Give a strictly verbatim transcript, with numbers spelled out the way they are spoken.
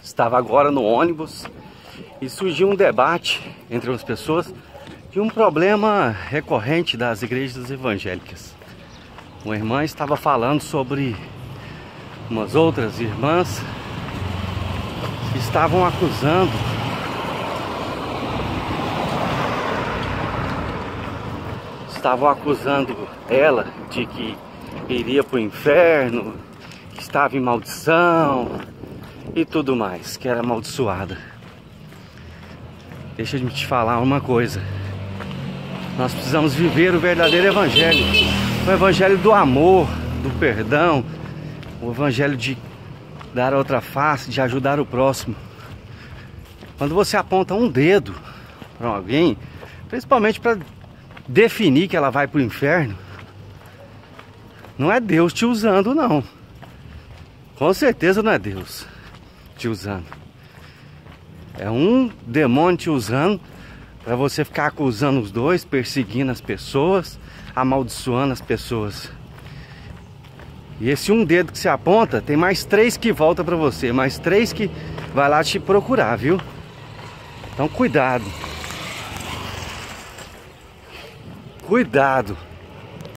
Estava agora no ônibus e surgiu um debate entre as pessoas de um problema recorrente das igrejas evangélicas. Uma irmã estava falando sobre umas outras irmãs que estavam acusando estavam acusando ela de que iria para o inferno, que estava em maldição e tudo mais, que era amaldiçoada. Deixa eu te falar uma coisa: nós precisamos viver o verdadeiro evangelho, o evangelho do amor, do perdão, o evangelho de dar outra face, de ajudar o próximo. Quando você aponta um dedo para alguém, principalmente para definir que ela vai para o inferno, não é Deus te usando, não. Com certeza não é Deus te usando. É um demônio te usando para você ficar acusando os dois, perseguindo as pessoas, amaldiçoando as pessoas. E esse um dedo que você aponta, tem mais três que volta para você, mais três que vai lá te procurar, viu? Então cuidado. Cuidado.